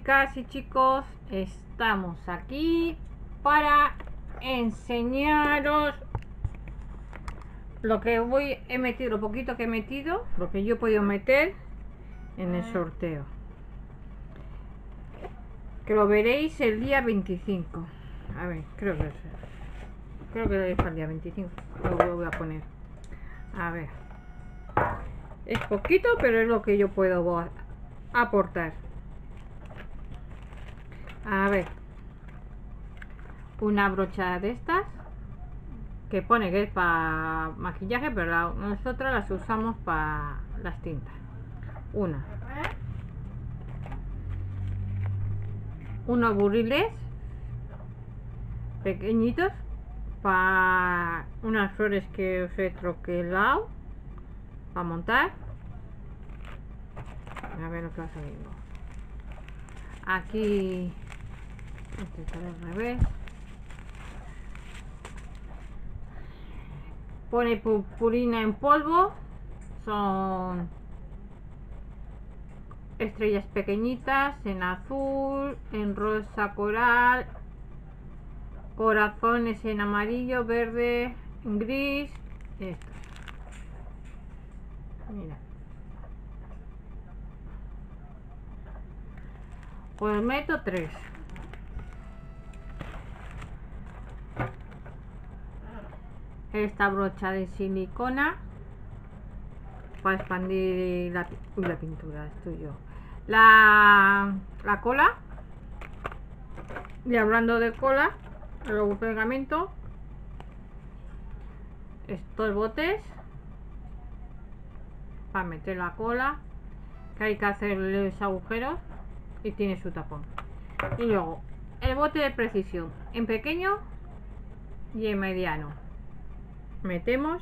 chicas y chicos, estamos aquí para enseñaros lo que he metido, lo poquito que he metido, lo que yo he podido meter en el sorteo, que lo veréis el día 25. A ver, creo que es el día 25, lo voy a poner. A ver, es poquito, pero es lo que yo puedo aportar. A ver, una brocha de estas que pone que es para maquillaje, pero nosotros las usamos para las tintas. Unos burriles pequeñitos para unas flores que os he troquelado para montar. A ver lo que va saliendo aquí. Este está al revés. Pone purpurina en polvo, son estrellas pequeñitas en azul, en rosa coral, corazones en amarillo, verde, en gris. Esto, mira, pues meto 3. Esta brocha de silicona para expandir la pintura, estoy yo. La cola. Y hablando de cola, luego pegamento, estos botes para meter la cola, que hay que hacerles agujeros y tiene su tapón. Y luego el bote de precisión en pequeño y en mediano. Metemos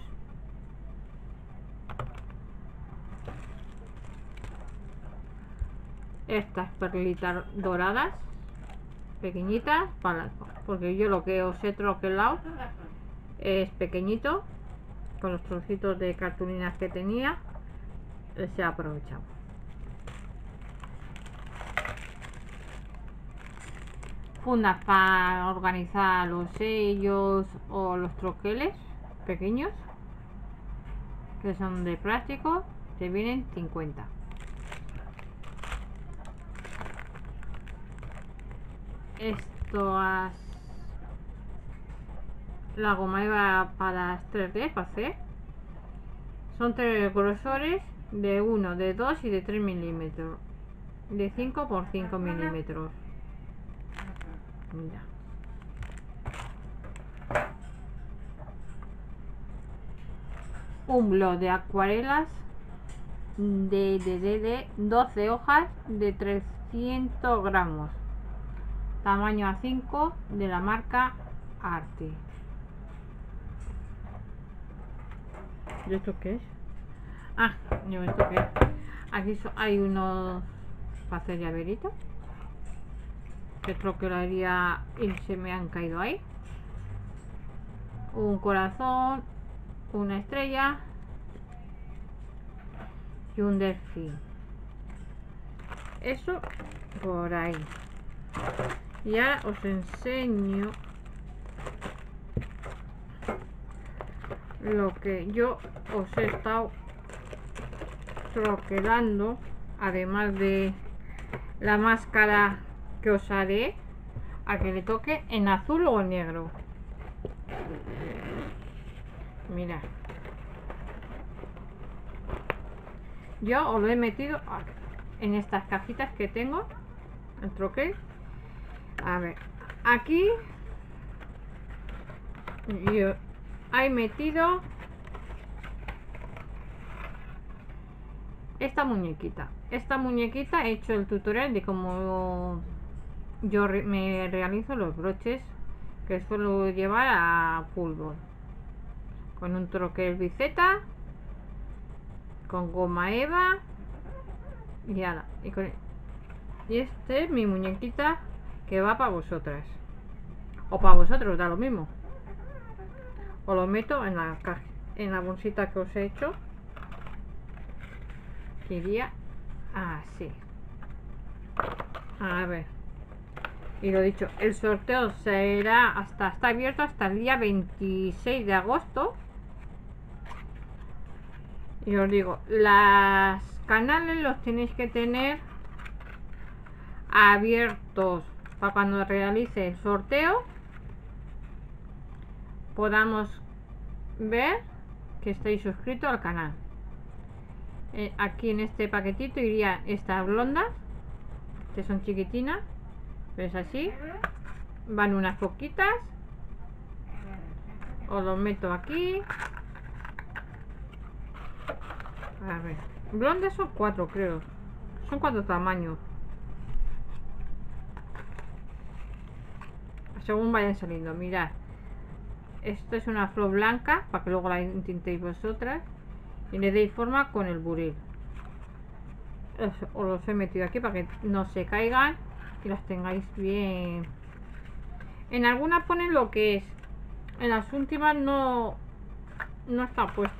estas perlitas doradas pequeñitas porque yo lo que os he troquelado es pequeñito, con los trocitos de cartulinas que tenía se ha aprovechado. Fundas para organizar los sellos o los troqueles pequeños, que son de plástico, que vienen 50. La goma eva para las 3D para hacer. Son 3 grosores, de 1, de 2 y de 3 milímetros, de 5 por 5 milímetros. Mira, un blog de acuarelas de 12 hojas de 300 gramos, tamaño A5, de la marca Arte. ¿Y esto qué es? Ah, no, ¿esto qué es? Aquí hay unos para hacer llaveritos, que creo que lo haría y se me han caído ahí. Un corazón, una estrella y un delfín. Eso por ahí. Y ahora os enseño lo que yo os he estado troquelando, además de la máscara que os haré a que le toque en azul o en negro. Mirad, yo os lo he metido en estas cajitas que tengo, el troquel. A ver, aquí yo he metido esta muñequita. He hecho el tutorial de cómo yo me realizo los broches que suelo llevar a fútbol, con un troquel biceta, con goma eva y este es mi muñequita que va para vosotras o para vosotros, da lo mismo. Os lo meto en la bolsita que os he hecho, que iría así. A ver. Y lo dicho, el sorteo está abierto hasta el día 26 de agosto. Y os digo, los canales los tenéis que tener abiertos para cuando realice el sorteo podamos ver que estáis suscritos al canal. Aquí en este paquetito iría estas blondas, que son chiquitinas, ves así, van unas poquitas, os los meto aquí. A ver, blondas son 4, creo, son 4 tamaños, según vayan saliendo. Mirad, esto es una flor blanca para que luego la intentéis vosotras y le deis forma con el buril. Os los he metido aquí para que no se caigan y las tengáis bien. En algunas ponen lo que es, en las últimas no está puesto.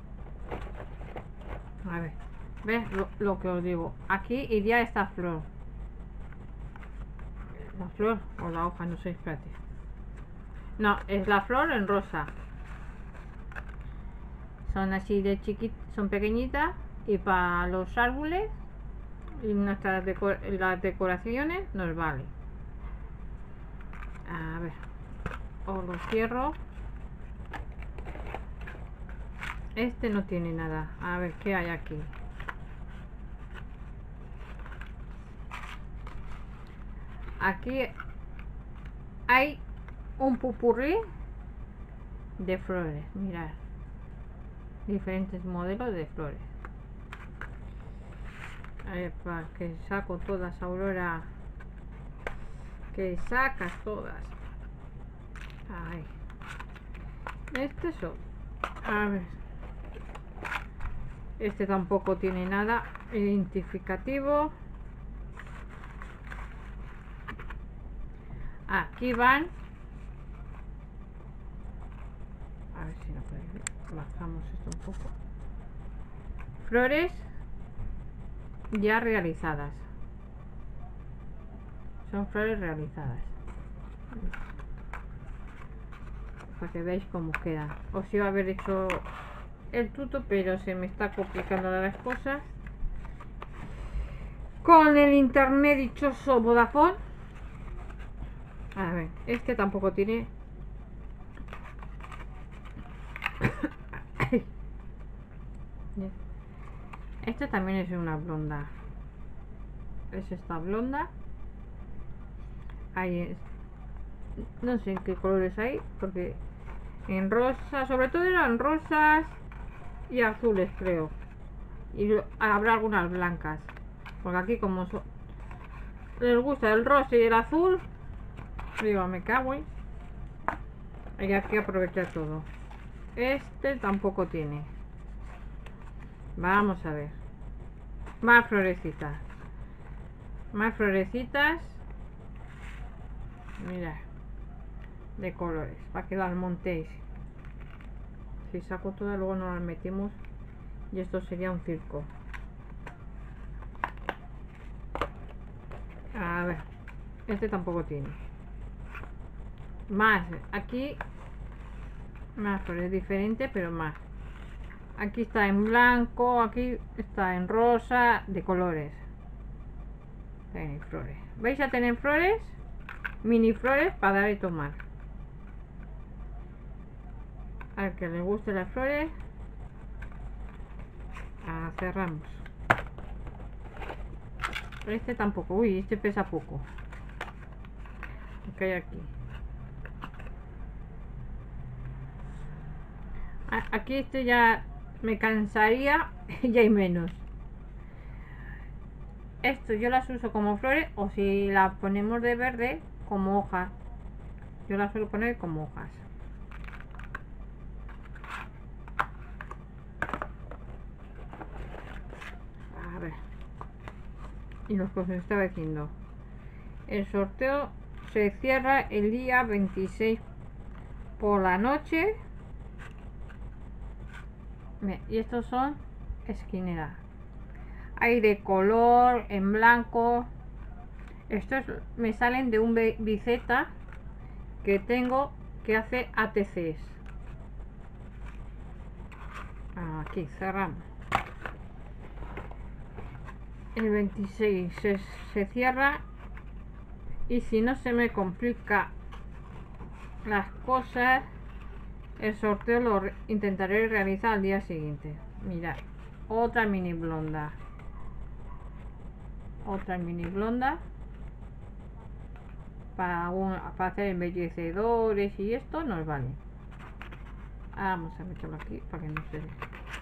A ver, ¿ves lo que os digo? Aquí iría esta flor. La flor o la hoja, no sé, espérate. No, es la flor en rosa. Son así de chiquitas, son pequeñitas, y para los árboles y nuestras las decoraciones nos vale. A ver, os lo cierro. Este no tiene nada. A ver qué hay aquí. Aquí hay un popurrí de flores. Mirad, diferentes modelos de flores. A ver, para que saco todas, Aurora, que sacas todas. Ahí. Este son. A ver, este tampoco tiene nada identificativo. Aquí van. A ver si no podéis ver. Bajamos esto un poco. Flores ya realizadas. Son flores realizadas. Para que veáis cómo quedan. Os iba a haber hecho el tuto, pero se me está complicando las cosas con el internet dichoso Vodafone. A ver, este tampoco tiene. Esta también es una blonda. Es esta blonda. Ahí es. No sé en qué colores hay, porque en rosa, sobre todo eran rosas y azules, creo. Y habrá algunas blancas, porque aquí como les gusta el rosa y el azul, digo, me cago en. Hay que aprovechar todo. Este tampoco tiene. Vamos a ver. Más florecitas. Más florecitas. Mira. De colores. Para que las montéis. Si saco todas, luego no las metemos. Y esto sería un circo. A ver. Este tampoco tiene. Más. Aquí. Más flores diferentes, pero más. Aquí está en blanco, aquí está en rosa, de colores. Tenéis flores. ¿Vais a tener flores? Mini flores para dar y tomar. Al que le guste las flores, cerramos. Este tampoco. Uy, este pesa poco. Lo que hay aquí. Aquí este ya me cansaría y hay menos. Esto yo las uso como flores, o si las ponemos de verde, como hojas. Yo las suelo poner como hojas. A ver. Y lo que os estaba diciendo. El sorteo se cierra el día 26 por la noche. Y estos son esquineras. Hay de color, en blanco, Estos me salen de un biceta que tengo que hace ATCs. Aquí cerramos. El 26 se cierra, y si no se me complica las cosas, el sorteo lo intentaré realizar al día siguiente. Mirad, otra mini blonda. Otra mini blonda para hacer embellecedores, y esto nos vale. Vamos a meterlo aquí para que no se vea.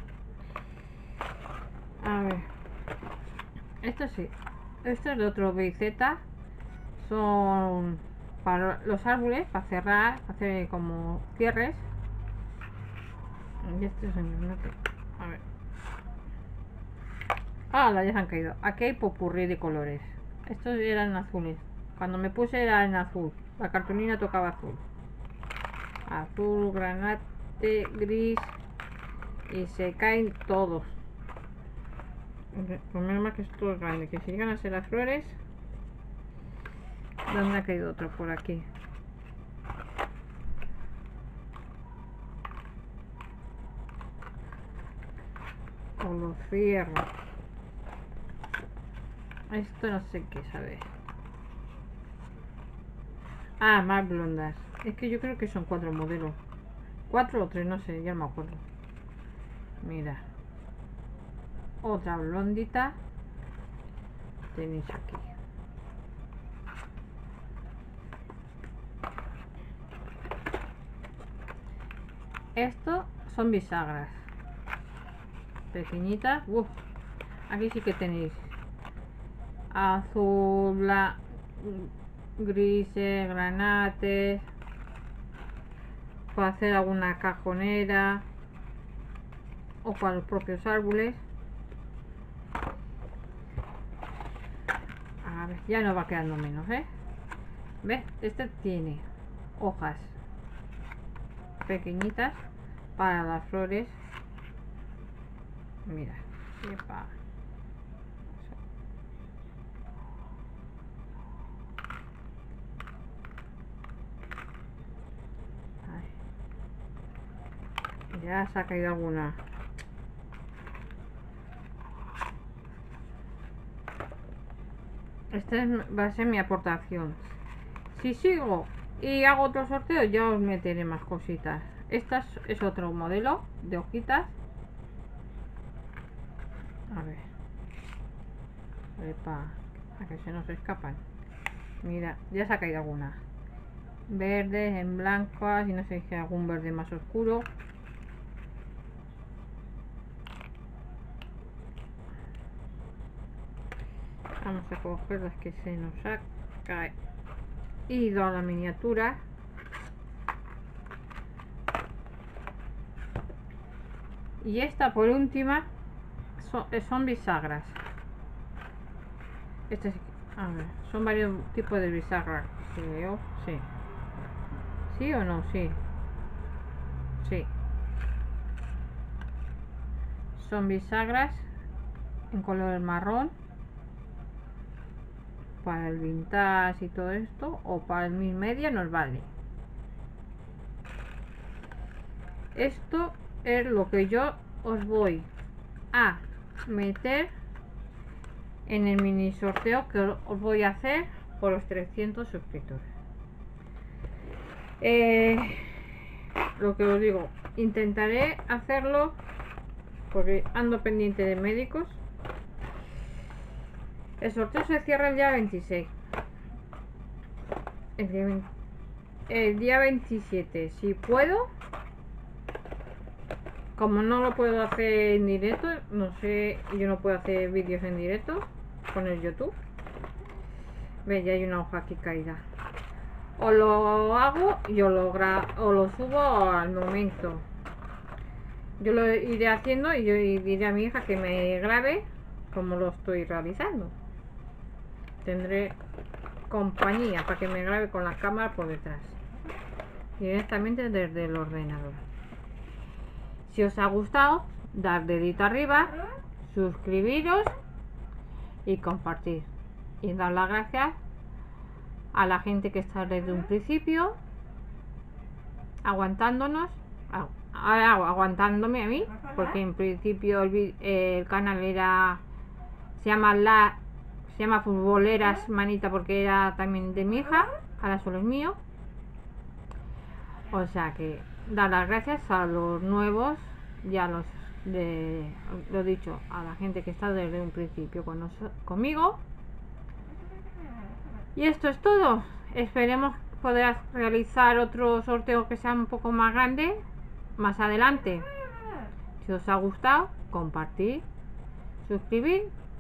A ver, esto sí, esto es de otro BZ. Son para los árboles, para cerrar, para hacer como cierres. Y esto es a ver. Ya se han caído. Aquí hay popurrí de colores. Estos eran azules. Cuando me puse era en azul. La cartulina tocaba azul. Azul, granate, gris. Y se caen todos. Pues menos mal que esto es grande. Que si llegan a ser las flores. ¿Dónde ha caído otro? Por aquí. O los cierro. Esto no sé qué saber. Más blondas. Es que yo creo que son 4 modelos. 4 o 3, no sé, ya no me acuerdo. Mira. Otra blondita. Tenéis aquí. Estos son bisagras. Pequeñitas. Aquí sí que tenéis azul, grises, granates, para hacer alguna cajonera o para los propios árboles. A ver, ya nos va quedando menos, ¿ves? Este tiene hojas pequeñitas para las flores. Mira, epa. Ya se ha caído alguna. Esta va a ser mi aportación. Si sigo y hago otro sorteo, ya os meteré más cositas. Esta es otro modelo de hojitas. A ver. Epa, a que se nos escapan. Mira, ya se ha caído alguna. Verdes, en blancas, y no sé si hay algún verde más oscuro. Vamos a coger las que se nos ha caído a la miniatura. Y esta por última son bisagras. A ver, son varios tipos de bisagras. Sí. ¿Sí o no? Sí. Sí. Son bisagras en color marrón. Para el vintage y todo esto, o para el 1000 media nos vale. Esto es lo que yo os voy a meter en el mini sorteo que os voy a hacer por los 300 suscriptores. Lo que os digo, intentaré hacerlo porque ando pendiente de médicos. El sorteo se cierra el día 26. El día 27, si puedo. Como no lo puedo hacer en directo, no sé, yo no puedo hacer vídeos en directo con el YouTube. Ve, ya hay una hoja aquí caída. O lo hago y o lo subo al momento. Yo lo iré haciendo y yo diré a mi hija que me grabe como lo estoy realizando. Tendré compañía para que me grabe con la cámara por detrás, directamente desde el ordenador. Si os ha gustado, dar dedito arriba, suscribiros y compartir. Y dar las gracias a la gente que está desde un principio aguantándonos, aguantándome a mí, porque en principio el canal se llama Futboleras Manita, porque era también de mi hija, ahora solo es mío. O sea que dar las gracias a los nuevos y a los lo dicho, a la gente que está desde un principio conmigo. Y esto es todo. Esperemos poder realizar otro sorteo que sea un poco más grande más adelante. Si os ha gustado, compartir, suscribir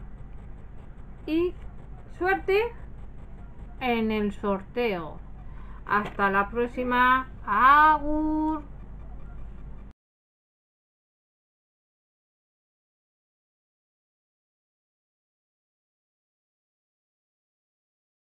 y suerte en el sorteo. Hasta la próxima. Agur.